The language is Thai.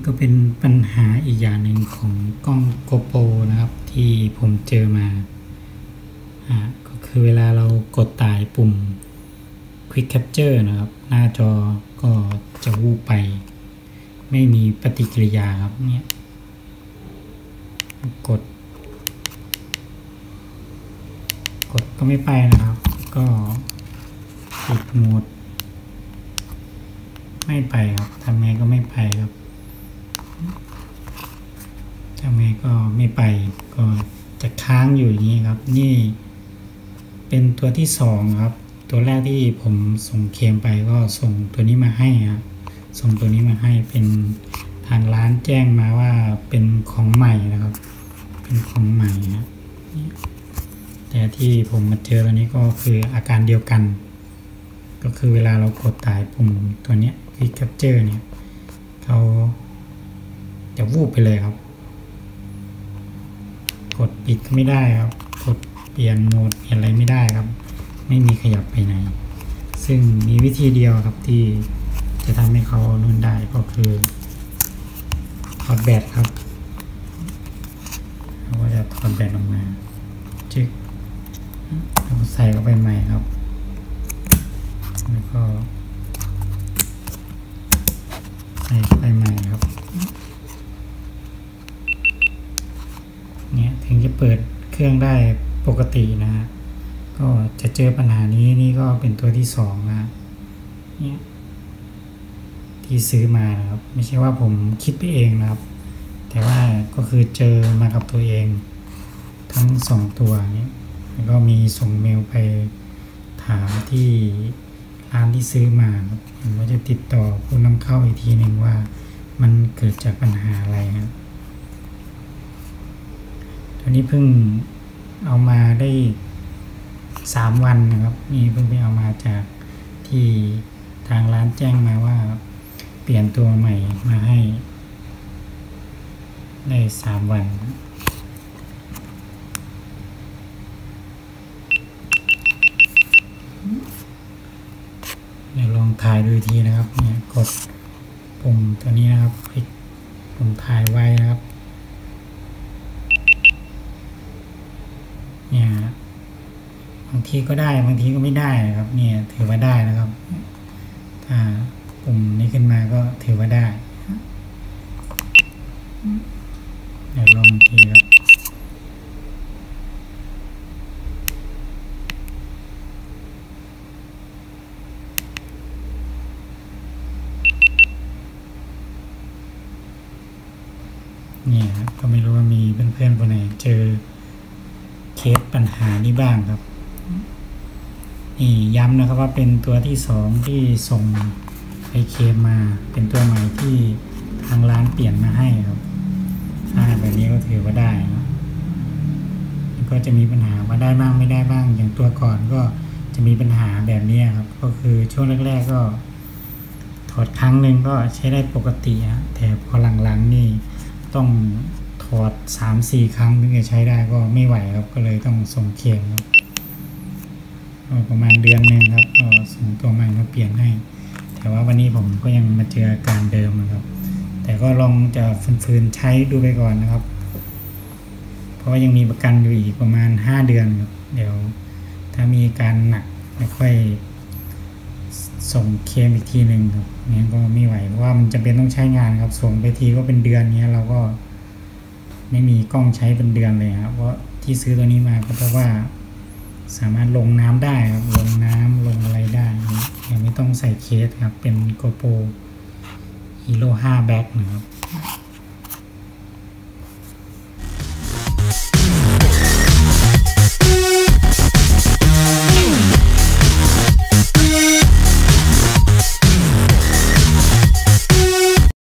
ก็เป็นปัญหาอีกอย่างหนึ่งของกล้อง GoPro นะครับที่ผมเจอมาก็คือเวลาเรากดตายปุ่ม Quick Capture นะครับหน้าจอก็จะวูบไปไม่มีปฏิกิริยาครับเนี่ยกดก็ไม่ไปนะครับก็ปิดโหมดไม่ไปครับทำไงก็ไม่ไปครับทำไงก็ไม่ไปก็จะค้างอยู่อย่างนี้ครับนี่เป็นตัวที่2ครับตัวแรกที่ผมส่งเคลมไปก็ส่งตัวนี้มาให้ครับส่งตัวนี้มาให้เป็นทางร้านแจ้งมาว่าเป็นของใหม่นะครับเป็นของใหม่ครับแต่ที่ผมมาเจอตัวนี้ก็คืออาการเดียวกันก็คือเวลาเรากดตายปุ่มตัวนี้ Quick Capture เนี่ยเขาจะวูบไปเลยครับกดปิดก็ไม่ได้ครับกดเปลี่ยนโหมดเปลี่ยนอะไรไม่ได้ครับไม่มีขยับไปไหนซึ่งมีวิธีเดียวครับที่จะทำให้เขานุ่นได้ก็คือถอดแบตครับเราก็จะถอดแบตออกมาจึ๊กเราใส่เข้าไปใหม่ครับแล้วก็ใส่เข้าไปใหม่ครับเนี่ยถึงจะเปิดเครื่องได้ปกตินะฮะก็จะเจอปัญหานี้นี่ก็เป็นตัวที่2นะเนี่ยที่ซื้อมานะครับไม่ใช่ว่าผมคิดไปเองนะครับแต่ว่าก็คือเจอมากับตัวเองทั้ง2ตัวนี้แล้วก็มีส่งเมลไปถามที่ร้านที่ซื้อมาครับผมก็จะติดต่อผู้นำเข้าอีกทีหนึ่งว่ามันเกิดจากปัญหาอะไรครับตัวนี้เพิ่งเอามาได้3 วันนะครับนี่เพิ่งไปเอามาจากที่ทางร้านแจ้งมาว่าเปลี่ยนตัวใหม่มาให้ได้3 วันเดี๋ยวลองถ่ายดูทีนะครับเนี่ยกดปุ่มตัวนี้นะครับคลิกปุ่มถ่ายไว้นะครับเนี่ยบางทีก็ได้บางทีก็ไม่ได้นะครับเนี่ยถือว่าได้นะครับถ้าปุ่มนี้ขึ้นมาก็ถือว่าได้เดี๋ยวลองทีครับเนี่ยครับก็ไม่รู้ว่ามีเพื่อนๆคนไหนเจอเคสปัญหานี้บ้างครับนี่ย้ำนะครับว่าเป็นตัวที่2ที่ส่งไปเคลมมาเป็นตัวใหม่ที่ทางร้านเปลี่ยนมาให้ครับแบบนี้ก็ถือว่าได้นะก็จะมีปัญหาว่าได้บ้างไม่ได้บ้างอย่างตัวก่อนก็จะมีปัญหาแบบนี้ครับก็คือช่วงแรกๆก็ถอดครั้งหนึ่งก็ใช้ได้ปกติฮะแต่พอหลังๆนี่ต้องถอด 3-4 ครั้งถึงจะใช้ได้ก็ไม่ไหวครับก็เลยต้องส่งเคลมครับประมาณเดือนนึงครับก็ส่งตัวใหม่มาเปลี่ยนให้แต่ว่าวันนี้ผมก็ยังมาเจออาการเดิมนะครับแต่ก็ลองจะฝืนๆใช้ดูไปก่อนนะครับเพราะว่ายังมีประกันอยู่อีกประมาณ5 เดือนครับเดี๋ยวถ้ามีการหนักไม่ค่อยส่งเคลมอีกทีหนึ่งครับนี้ก็ไม่ไหวเพราะว่ามันจะเป็นต้องใช้งานครับส่งไปทีก็เป็นเดือนนี้เราก็ไม่มีกล้องใช้เป็นเดือนเลยครับเพราะที่ซื้อตัวนี้มาก็เพราะว่าสามารถลงน้ำได้ครับลงน้ำลงอะไรได้ยังไม่ต้องใส่เคสครับเป็น GoPro Hero 5 Black นะครับ